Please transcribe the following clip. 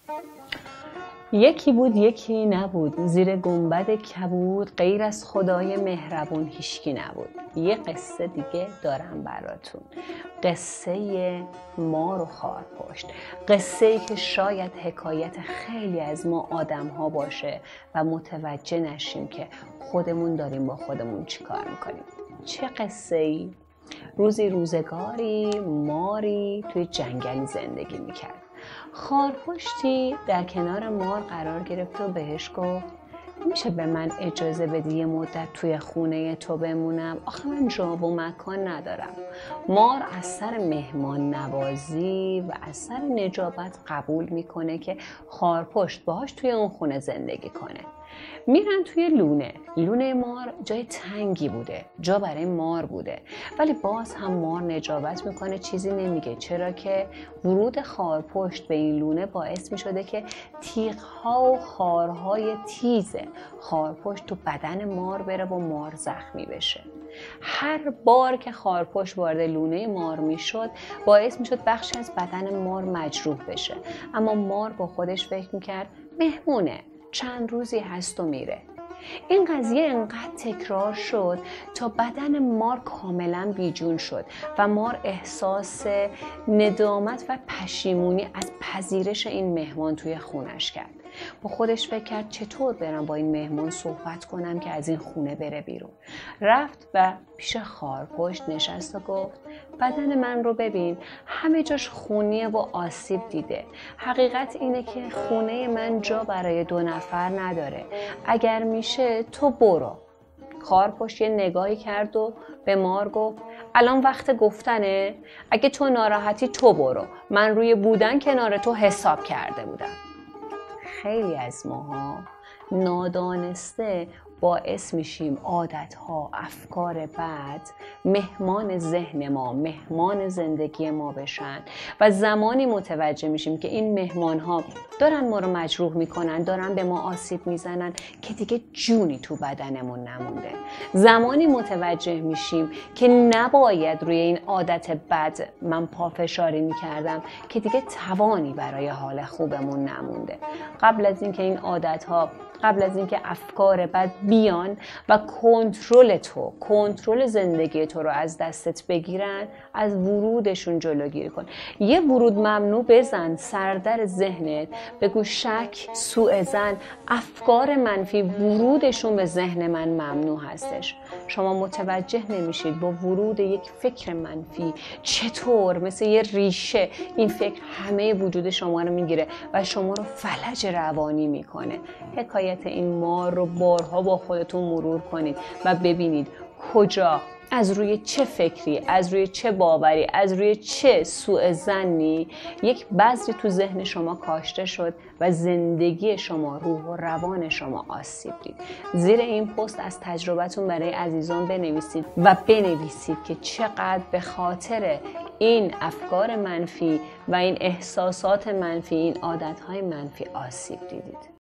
یکی بود یکی نبود، زیر گنبد کبود، غیر از خدای مهربون هیچکی نبود. یه قصه دیگه دارم براتون، قصه مار و خارپشت. قصه ای که شاید حکایت خیلی از ما آدم ها باشه و متوجه نشیم که خودمون داریم با خودمون چی کار میکنیم. چه قصه ای؟ روزی روزگاری ماری توی جنگلی زندگی میکرد. خارپشتی در کنار مار قرار گرفت و بهش گفت میشه به من اجازه بدی یه مدت توی خونه تو بمونم؟ آخه من جا و مکان ندارم. مار از سر مهمان نوازی و از سر نجابت قبول میکنه که خارپشت باهاش توی اون خونه زندگی کنه. میرن توی لونه مار جای تنگی بوده، جا برای مار بوده، ولی باز هم مار نجابت میکنه، چیزی نمیگه، چرا که ورود خارپشت به این لونه باعث میشده که تیغ‌ها و خارهای تیز خارپشت تو بدن مار بره و مار زخمی بشه. هر بار که خارپشت وارد لونه مار میشد باعث میشد بخشی از بدن مار مجروح بشه، اما مار با خودش فکر میکرد مهمونه، چند روزی هست و میره. این قضیه انقدر تکرار شد تا بدن مار کاملا بیجون شد و مار احساس ندامت و پشیمونی از پذیرش این مهمان توی خونش کرد. با خودش فکر کرد چطور برم با این مهمان صحبت کنم که از این خونه بره بیرون. رفت و پیش خارپشت نشست و گفت بدن من رو ببین، همه جاش خونیه و آسیب دیده. حقیقت اینه که خونه من جا برای 2 نفر نداره. اگر میشه تو برو. خارپشت یه نگاهی کرد و به مار گفت الان وقت گفتنه؟ اگه تو ناراحتی تو برو، من روی بودن کنار تو حساب کرده بودم. خیلی از ماها نادانسته باعث میشیم عادتها، افکار بد مهمان ذهن ما، مهمان زندگی ما بشن و زمانی متوجه میشیم که این مهمانها دارن ما رو مجروح میکنن، دارن به ما آسیب میزنن که دیگه جونی تو بدنمون نمونده. زمانی متوجه میشیم که نباید روی این عادت بد من پافشاری میکردم که دیگه توانی برای حال خوبمون نمونده. قبل از اینکه این عادتها، قبل از اینکه افکار بد بیان و کنترل زندگی تو رو از دستت بگیرن، از ورودشون جلوگیری کن. یه ورود ممنوع بزن سردر ذهنت، بگو شک، سوء ظن، افکار منفی ورودشون به ذهن من ممنوع هستش. شما متوجه نمیشید با ورود یک فکر منفی چطور مثل یه ریشه این فکر همه وجود شما رو میگیره و شما رو فلج روانی میکنه. حکایت این مار رو بارها با خودتون مرور کنید و ببینید کجا، از روی چه فکری، از روی چه باوری، از روی چه سوء ظنی یک بذری تو ذهن شما کاشته شد و زندگی شما، روح و روان شما آسیب دید. زیر این پست از تجربتون برای عزیزان بنویسید و بنویسید که چقدر به خاطر این افکار منفی و این احساسات منفی، این عادتهای منفی آسیب دیدید.